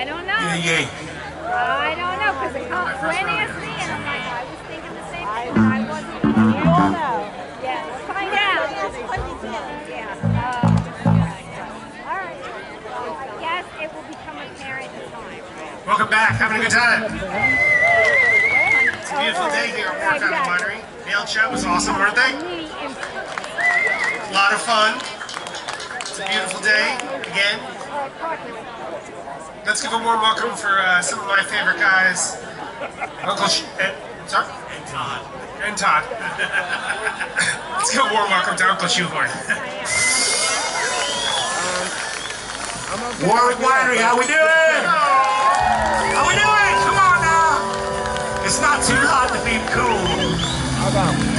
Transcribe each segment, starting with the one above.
I don't know. Yeah. I don't know, because Gwen asked me, and I'm like, I was thinking the same thing, and I wasn't. You all know. Yeah, we'll find out. Yeah. All right. Well, I guess it will become apparent in time. Welcome back. Having a good time. It's a beautiful day here at Warwick Winery. Nail show was awesome, weren't they? A lot of fun. It's a beautiful day again. Let's give a warm welcome for some of my favorite guys. Uncle sorry? And Todd. Let's give a warm welcome to Uncle Shoehorn. Warwick Winery, how we doing? How we doing? Come on now. It's not too hot to be cool. How about?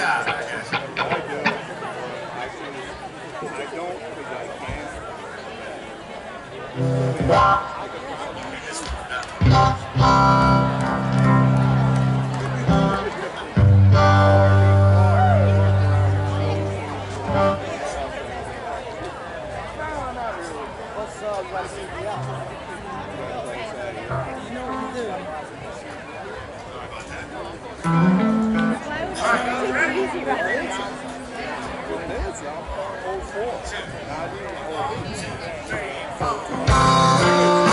vodka. Ready? 1, 2, 3, 4.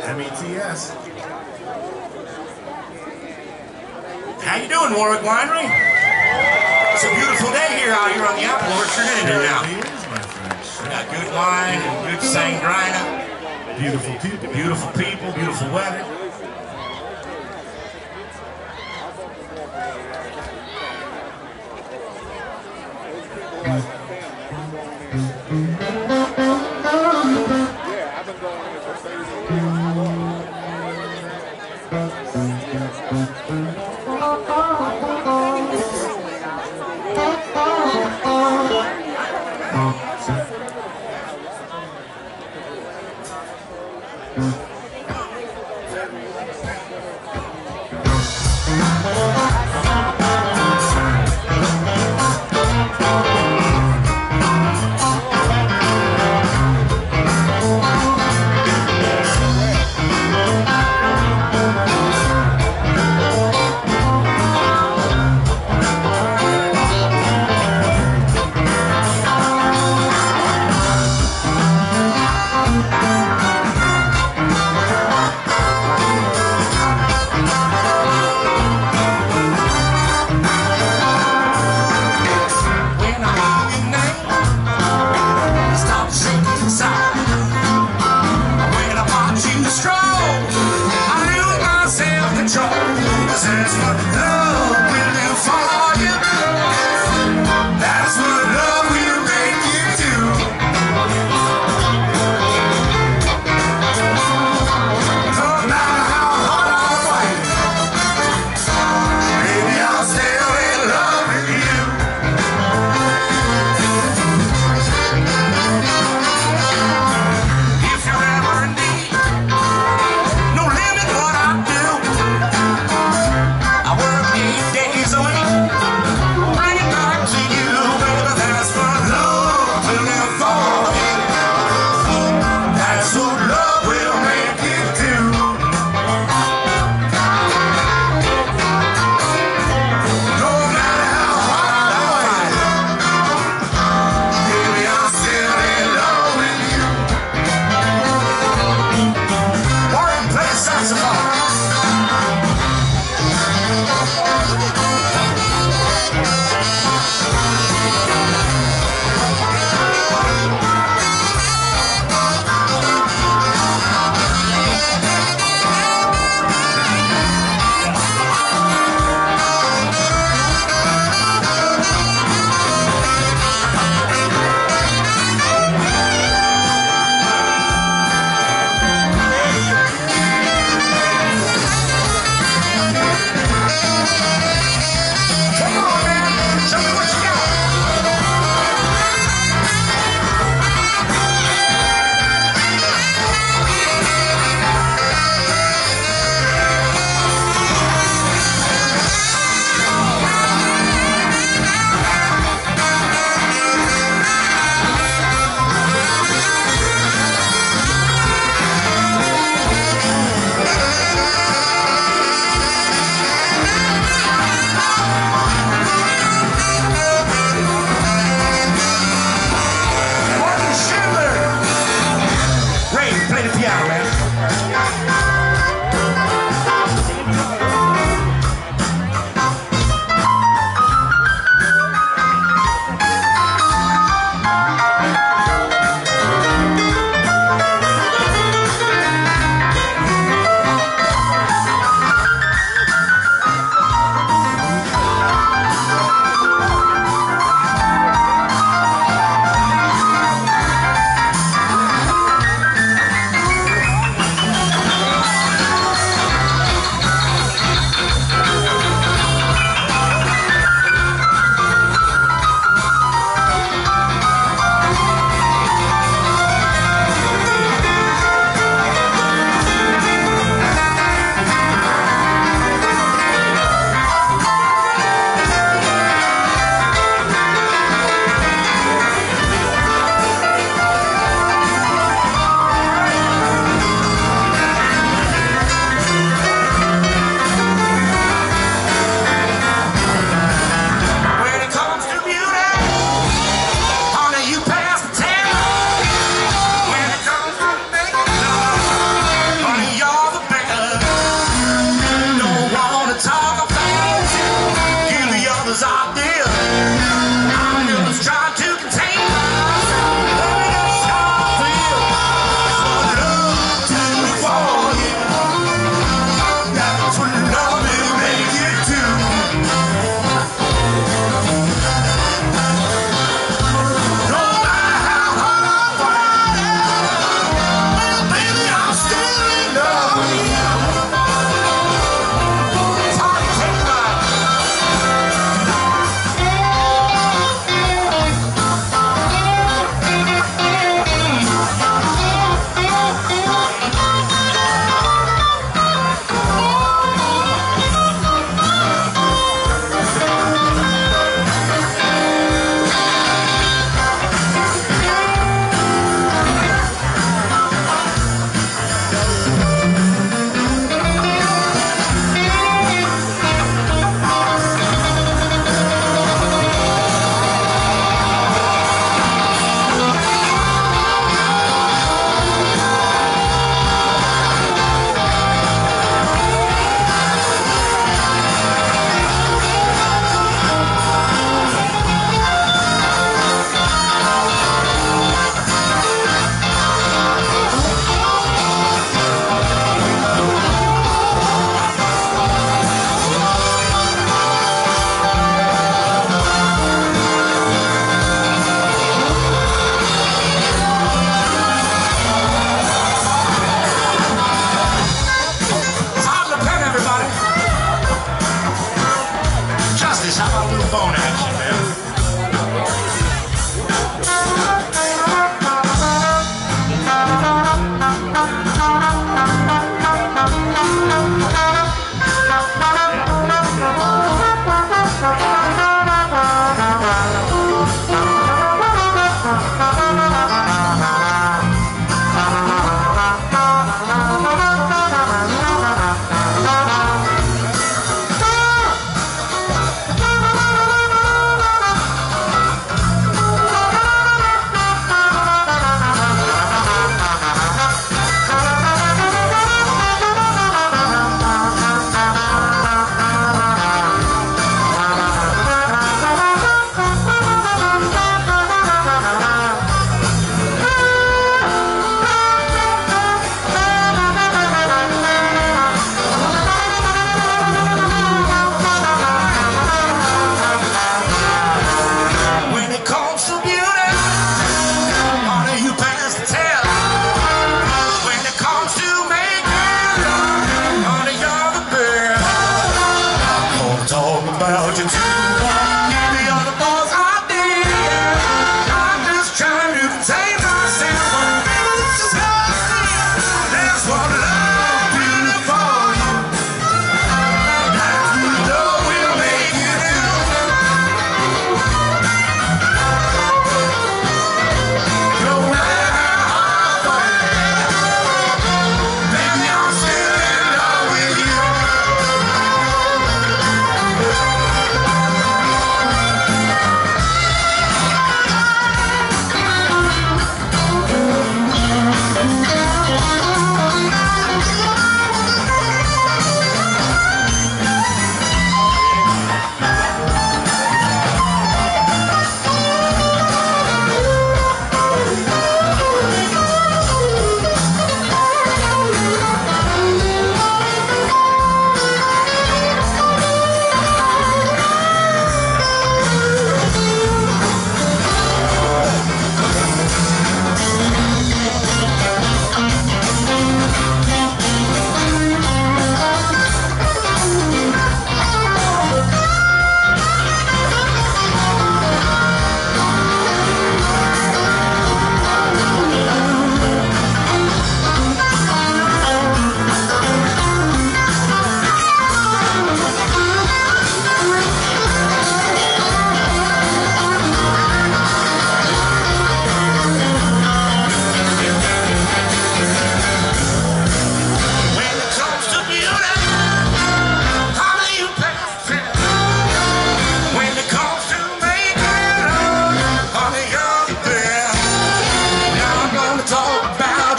METS. How you doing, Warwick Winery? It's a beautiful day here out here on the apple orchard, isn't it now? It is, my friends. We got good wine and good sangrina. Beautiful people. Beautiful people, beautiful weather.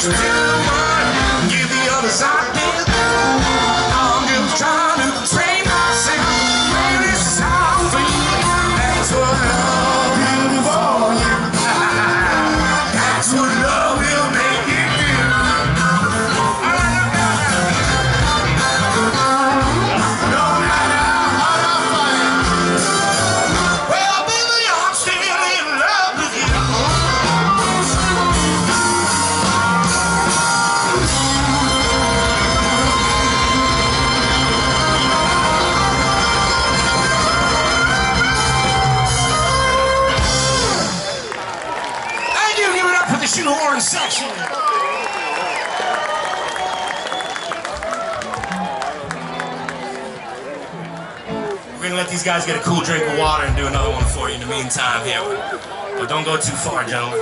So tell one, give the others I did. I'm just trying to train myself. Man, this is how I feel. That's what love will do for you. That's what love will make you do. No matter what I find, well, baby, I'm still in love with you. Thank you. Give it up for the Shoehorn section. We're gonna let these guys get a cool drink of water and do another one for you in the meantime here. But don't go too far, gentlemen.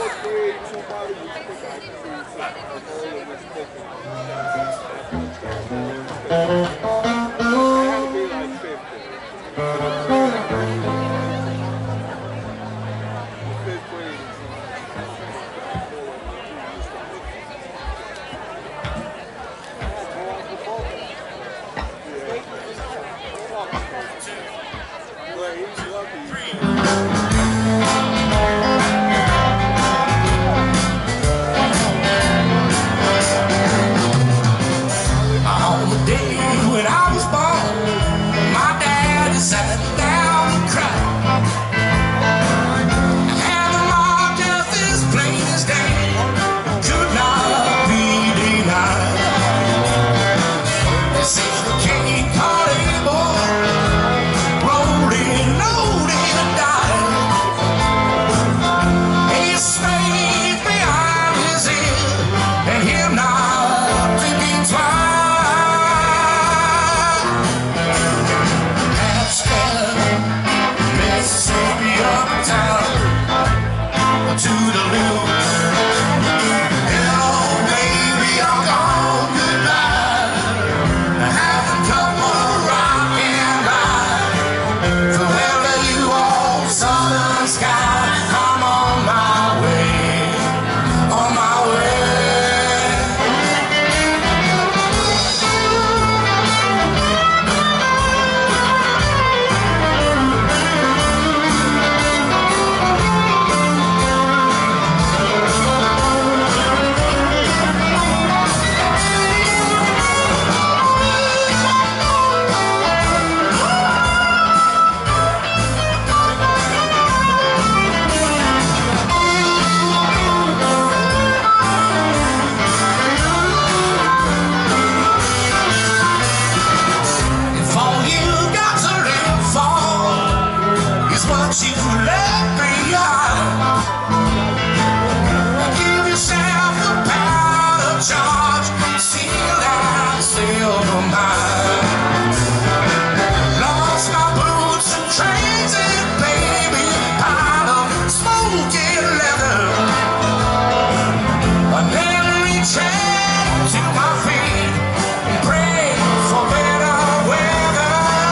On the day when I was born, my dad sat down and cried. I had the mark just as plain as day, could not be denied. They say the king caught a boy, rolling, loaded and died. He spade behind his ear, and him not thinking twice. Mississippi, Uptown, Toodeloo. Hello, baby, I'm gone, goodbye. I have a couple rock and ride. Farewell to you, old southern sky. I'm on my way, on my way. If all you got to live for is what you left behind, give yourself the power of charge, seal and silver mine. Lost my boots and trains and baby, pile of smoking leather. I never returned to my feet and pray for better weather.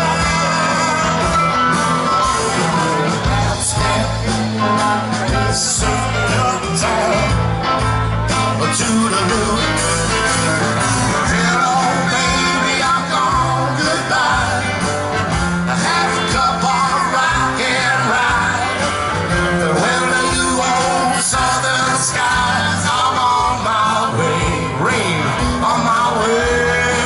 Mississippi, Uptown, Toodeloo. Hello, baby, I'm gone, goodbye. I have a cup of rock and ride. Farewell to you, old southern skies. I'm on my way, rain on my way.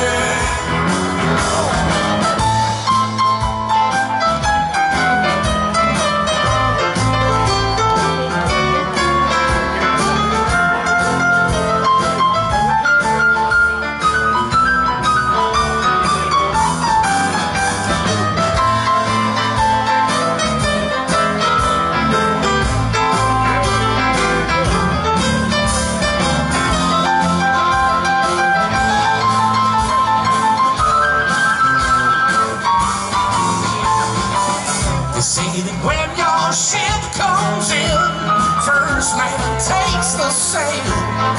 They say that when your ship comes in, first man takes the sail,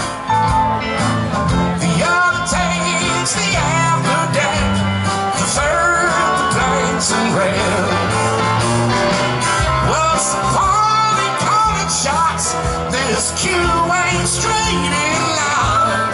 the other takes the after deck, the third the planks and rail. Well, it's the party calling shots, this queue ain't straight in line.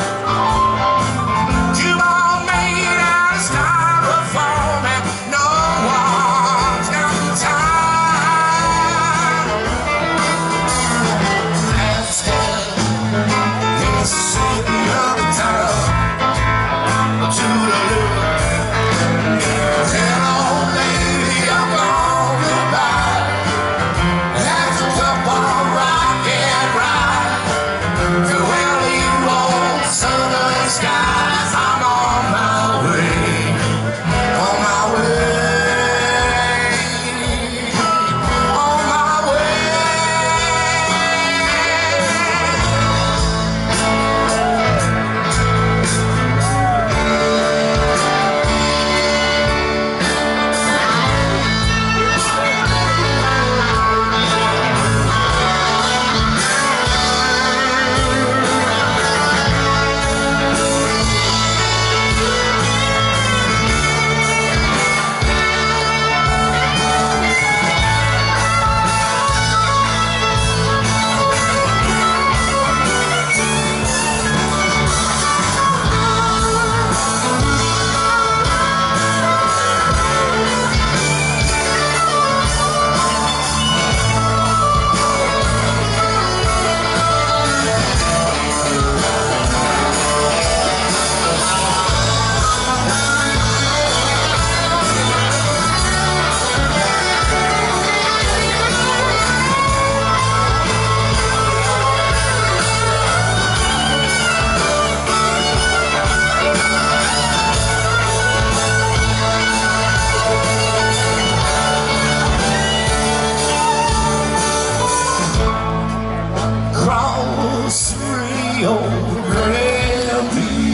Rio Grande,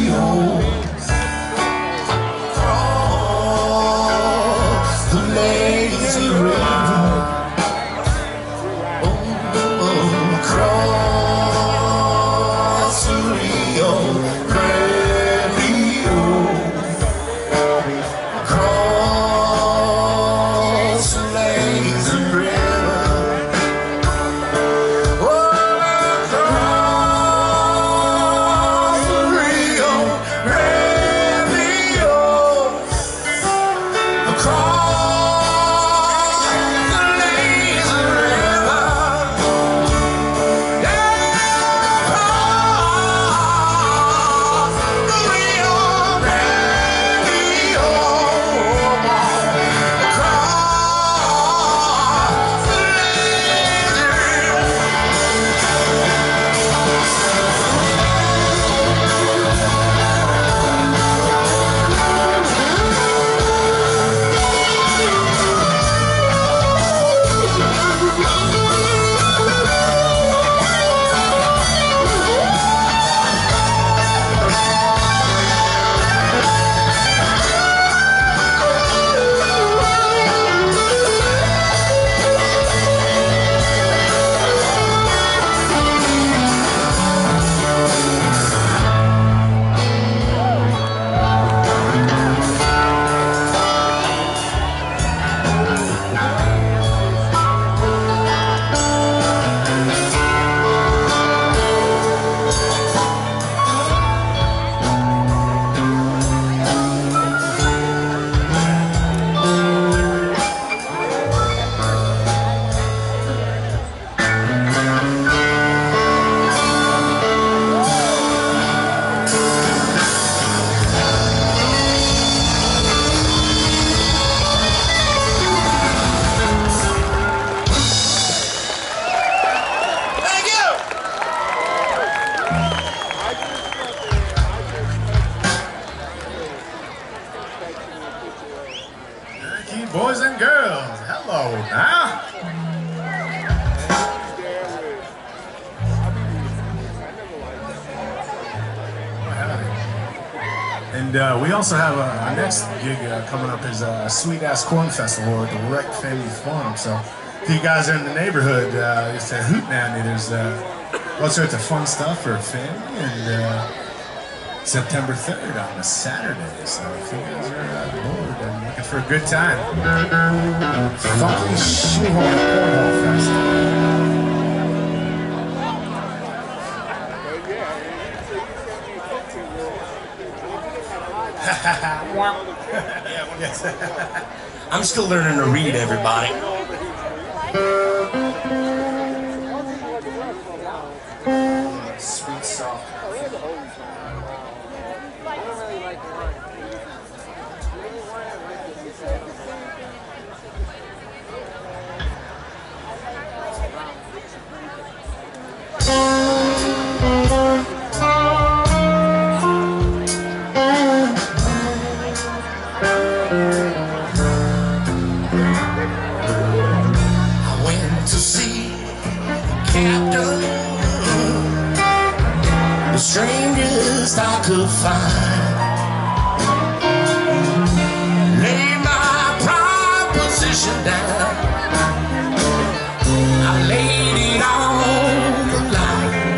across the lazy river, across the Rio Grande, across the lazy river. Boys and girls, hello now. And we also have our next gig coming up is a Sweet Ass Corn Festival at the Wreck Family Farm. So if you guys are in the neighborhood, it's a hootenanny. There's all sorts of fun stuff for family, and September 3rd on a Saturday. So if you guys are bored and looking for a good time, funky Shoehorn Cornhole Fest. I'm still learning to read, everybody. Sweet soft. The strangest I could find. Lay my proposition down. I laid it on the line.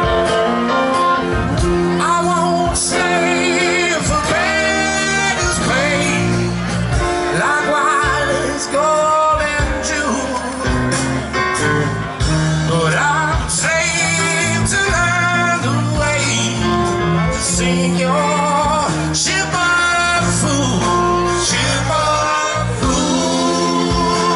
I won't slave for beggars' pay, like wireless gold and jewels. But I'm saved to learn the way to sing your ship of fools, ship of fools.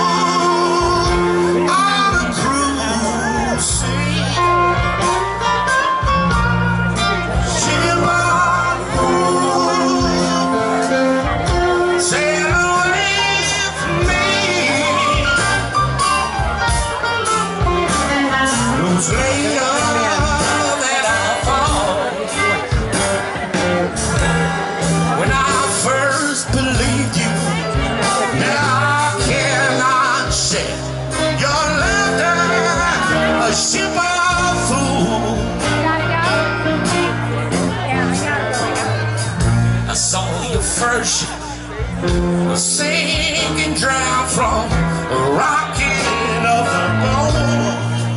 ship was sinking, drowned from the rocking of the boat.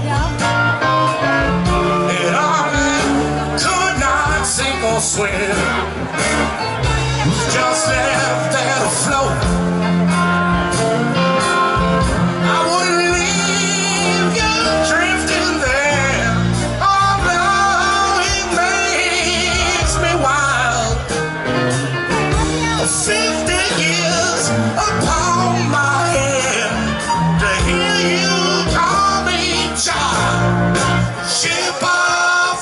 And our man could not sink or swim, was just left there to float. I wouldn't leave you drifting there, although it makes me wild. 50 years upon my head to hear you call me child. Ship of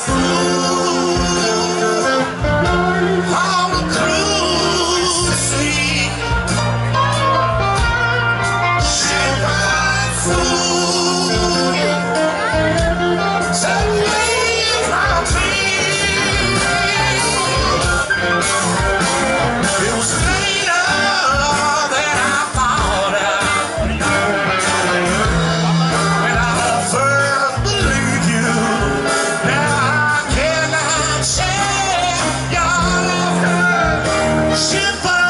food on the cruise sea. Ship of food set waves round me. It was later that I found out, when I first believed you. Now I cannot share your laughter. Ship of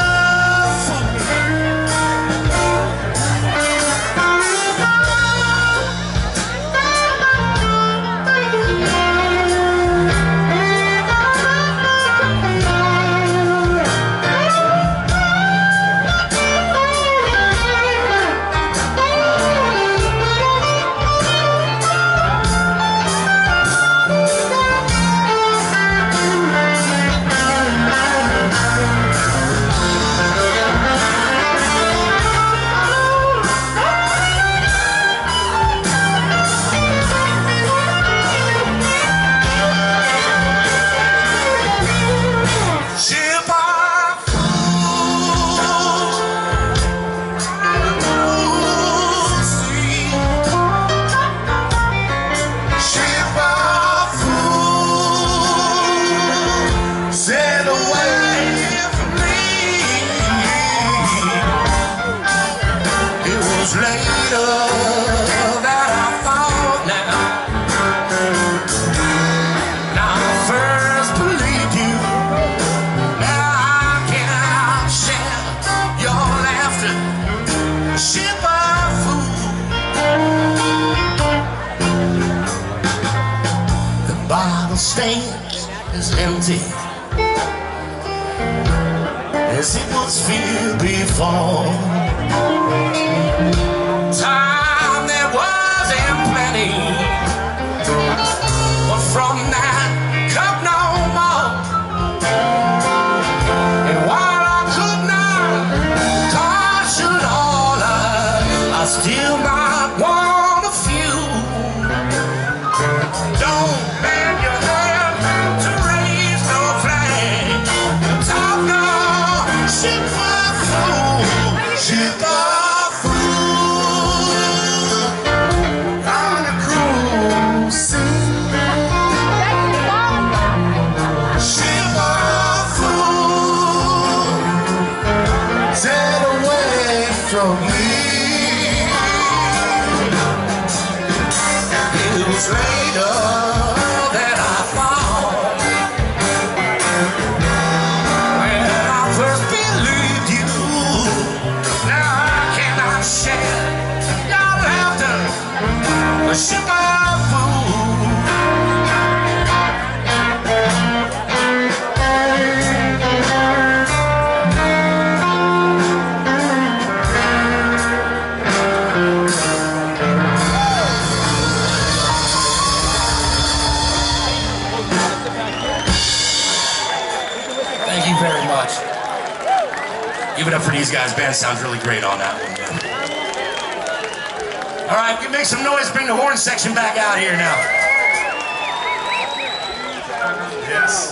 stand is empty as it was filled before. Time there was in plenty, but from that cup no more. And while I could not caution all, I still might want a few. Don't bend your head to raise no flag. Talk no ship of food, ship of food on a cruise sea. Ship of food sail away from me. It was later that I found, when I first believed you. Now I cannot share your laughter, a ship of food. Thank you very much. Give it up for these guys. Band sounds really great on that one. All right, we make some noise. Bring the horn section back out here now. Yes.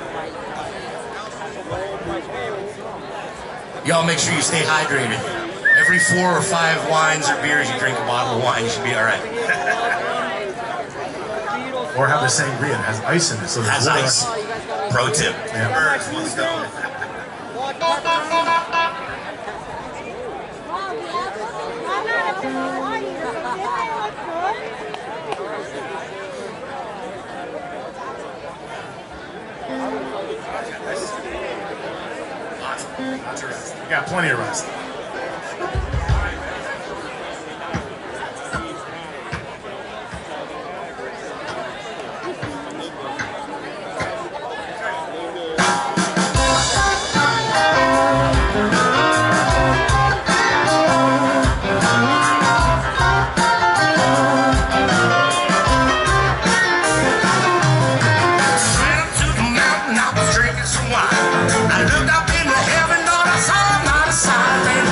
Y'all make sure you stay hydrated. Every 4 or 5 wines or beers you drink a bottle of wine, you should be all right. Or have the sangria. It has ice in it. So Has ice. Pro tip. Yeah. Birds, one stone. Lots of rest. You got plenty of rest. I looked up into heaven, Lord, I saw not a sign.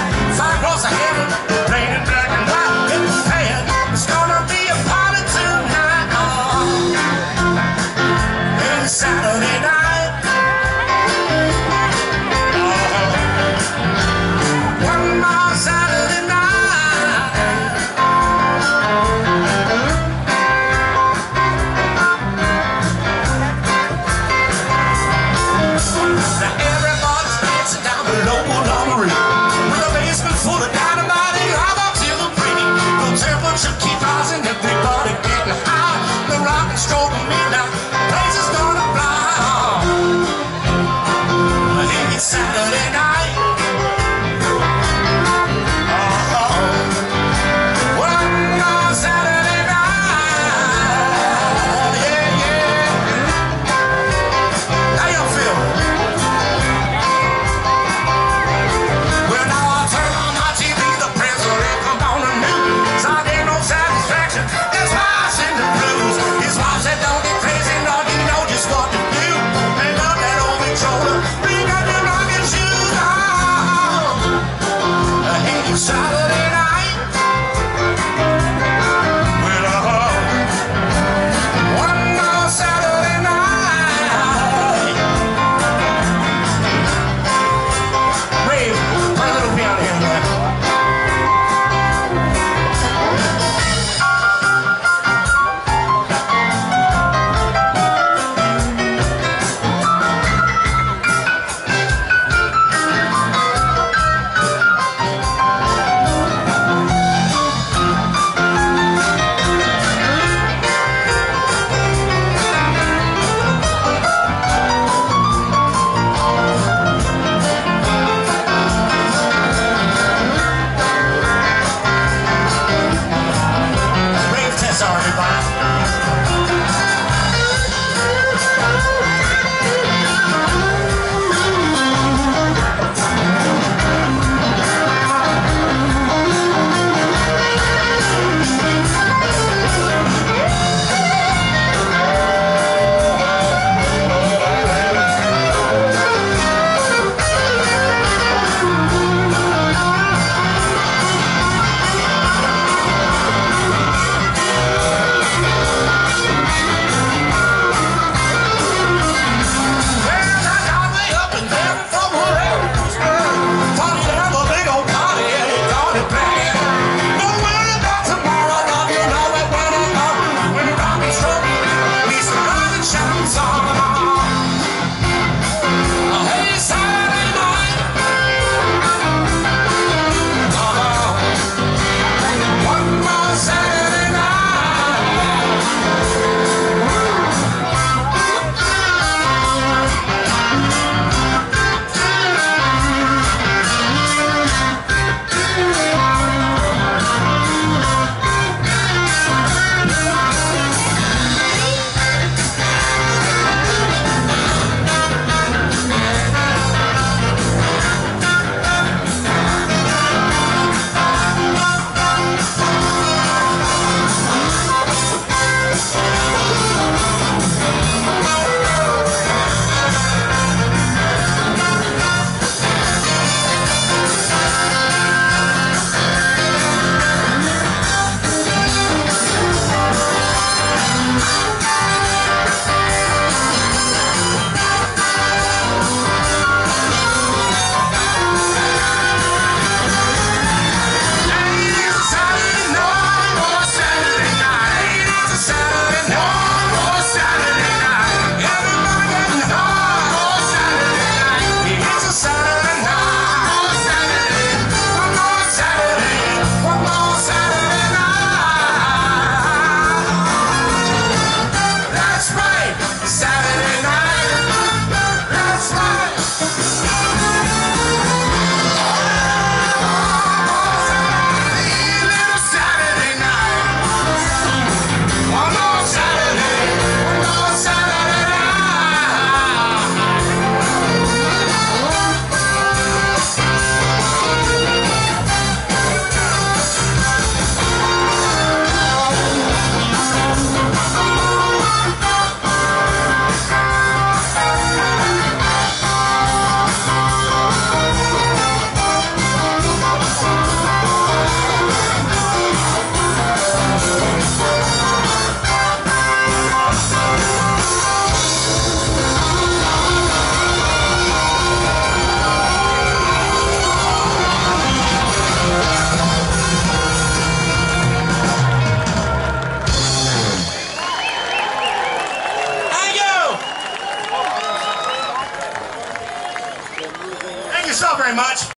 you so very much.